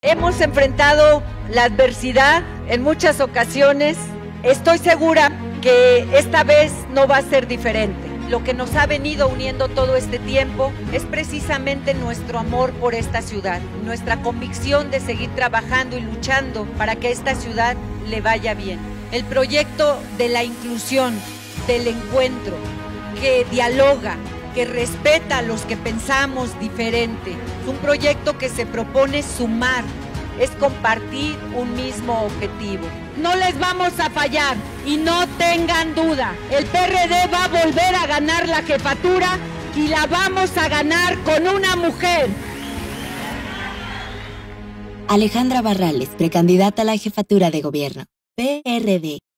Hemos enfrentado la adversidad en muchas ocasiones. Estoy segura que esta vez no va a ser diferente. Lo que nos ha venido uniendo todo este tiempo es precisamente nuestro amor por esta ciudad, nuestra convicción de seguir trabajando y luchando para que a esta ciudad le vaya bien. El proyecto de la inclusión, del encuentro, que dialoga, que respeta a los que pensamos diferente. Es un proyecto que se propone sumar, es compartir un mismo objetivo. No les vamos a fallar y no tengan duda, el PRD va a volver a ganar la jefatura y la vamos a ganar con una mujer. Alejandra Barrales, precandidata a la jefatura de gobierno, PRD.